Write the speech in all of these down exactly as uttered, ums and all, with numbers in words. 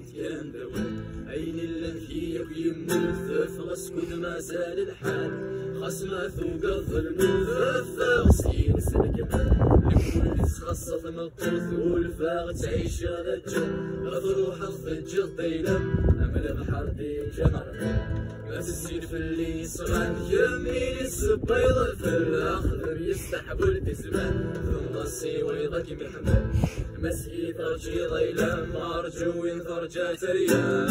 يموت كان دوام عين اللنكي يموت فغس كل ما زال الحال خاص ما ثوق الظلم فغسين سنكمل لكل تخصص مقطوث والفاغ تعيش غدا الجو غضروح الضجر طيلم أمل بحر دي جمر ما تسير في اللي صغان يمين السبيض في الأخضر يستحبل بزمان ثم السيويضك محمد مسكي ترجي ضيلم أرجو ينثر جاتريا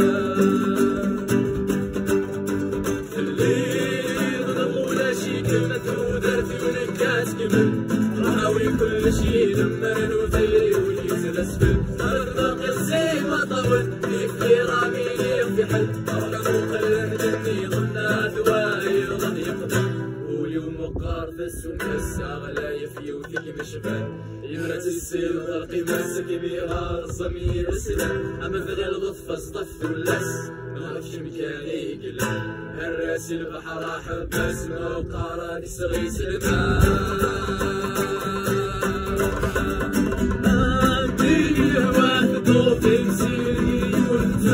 في الليل ضغولا شي كلمة ودرتي ونكاس كمل راوي كل شي دمر وثيري ويزل أسفل أرض قصي ما طول يكفي رامي يخفي حل مدني ظنها ثواي ظن يقدر واليوم قارث السمس أغلى يفي وثيك مشبان يمرت السيل غرقي مسك بيها الضمير السلام أما ثغي الغطف اصطف واللس نعرفش مكاني قلب الراسي البحر حبس ما وقارا يسغي سلمان أمديني هواك دوفي مسيري وانت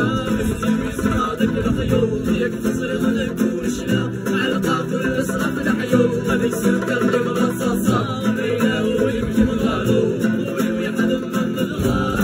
الخيوط يكتسر غدك ورشنا على قافل الاسرى في الحيوط غادي يسر كريم الرصاصة ليلى ويمشي من غالو ويوي حد من الغار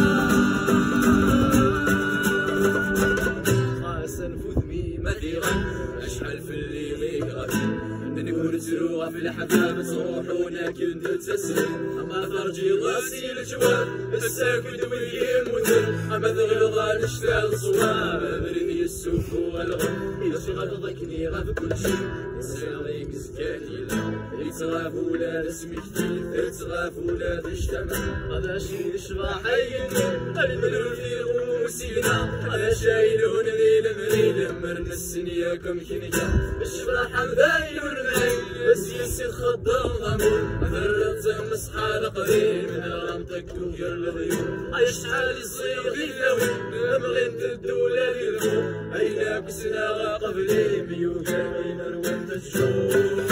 خاصة نفوذ مديرا اشحال في الليل غادي نقول تروح في الحباب تروح ولكن تتسلم اما فرجي راسي الجواب الساكت ويموت اما ذغرض نشتغل صواب بريني السوق والغم إذا شغل ضكني غاب كل شي يسيريك زكاني لا يتغاف ولاد اسمك كيف يتغاف ولاد اجتمع هذا شي يشبع حيني الملون في غوسينا هذا شايلون ذي المريد مرن السنياكم كنيا الشبرا حمداين والمعين بس يسير خضر ضمور مثلت مسحال قليل من رمتك تغير الغيوم اي شحال يصير غيلاوي مغين الدولة دي الغور اينا بسنا قبلي ميوكا بين الوقت الشوق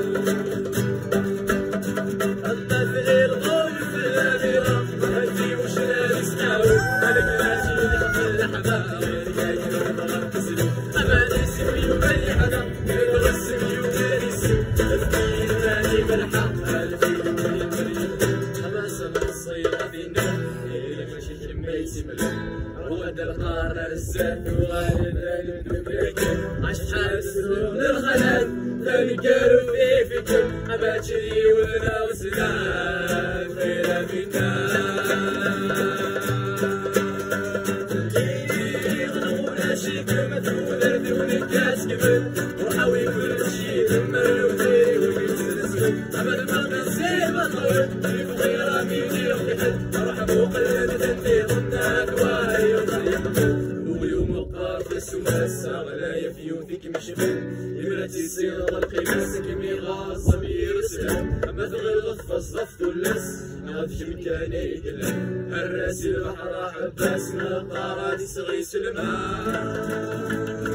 اما في الغول في الاميرة هدي وشنا نسناوي ملك ماشي نحب اللحمة غير جاي ضرب تسلو اما نسي ويبني حدا غير غسل يوكا نسي تفكير ماني بالحق الفي اما سما الصيغة بينا اللي ماشي كميتي ملك رواد القارة الزاد وغالب الدبريكم عشحال السنون الخلال ثاني قالوا في فيكم أباجري وذنا وسنان خير فينا يغنونا شي كلمة ولد ونكاس كبل وحاوي كل شي دمر وثيري ويزل اسود أما المغنى الزين مطول طريق غير ميني يخلي حد مرحبا وقلد تنتي ظنها كواي واليوم القارث السماس أغلى يفيوثك مشبل يمرتي يصير غلقي ماسك ميغا الضمير سلام أما ثغي الغطف الصفت واللس نغدك مكاني قلم الراسي البحر حباس ما قاراتي صغي سلمان